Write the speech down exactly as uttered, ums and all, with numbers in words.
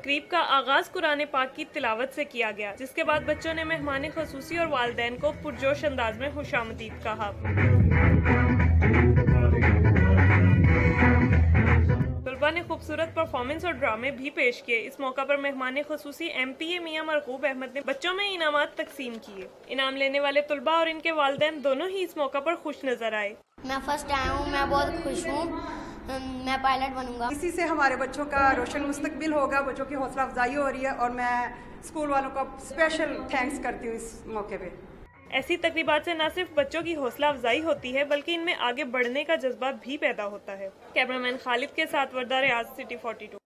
तकरीब का आगाज कुरान पाक की तिलावत से किया गया, जिसके बाद बच्चों ने मेहमान खसूसी और वालिदैन को पुरजोश अंदाज में खुशामदीद कहा। तलबा ने खूबसूरत परफॉर्मेंस और ड्रामे भी पेश किए। इस मौका पर मेहमान खसूसी एम पी ए मियां मरकूब अहमद ने बच्चों में इनामात तकसीम किए। इनाम लेने वाले तलबा और इनके वालिदैन दोनों ही इस मौका पर खुश नजर आए। मैं फर्स्ट आया हूँ, मैं बहुत खुश हूँ, मैं पायलट बनूंगा। इसी से हमारे बच्चों का रोशन मुस्तकबिल होगा, बच्चों की हौसला अफजाई हो रही है और मैं स्कूल वालों का स्पेशल थैंक्स करती हूँ इस मौके पे। ऐसी तकरीबात से न सिर्फ बच्चों की हौसला अफजाई होती है बल्कि इनमें आगे बढ़ने का जज्बा भी पैदा होता है। कैमरामैन खालिद के साथ Warda Riaz, city forty to.